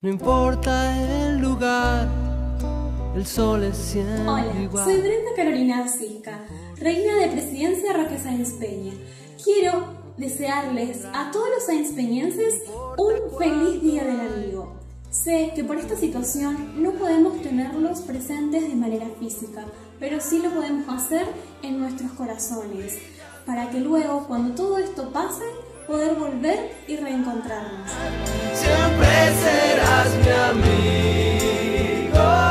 No importa el lugar, el sol es siempre Hola, igual. soy Brenda Carolina Asisca, reina de Presidencia Roque Sáenz Peña. Quiero desearles a todos los saenzpeñenses un feliz Día del Amigo. Sé que por esta situación no podemos tenerlos presentes de manera física, pero sí lo podemos hacer en nuestros corazones, para que luego, cuando todo esto pase, poder volver y reencontrarnos. Siempre serás mi amigo.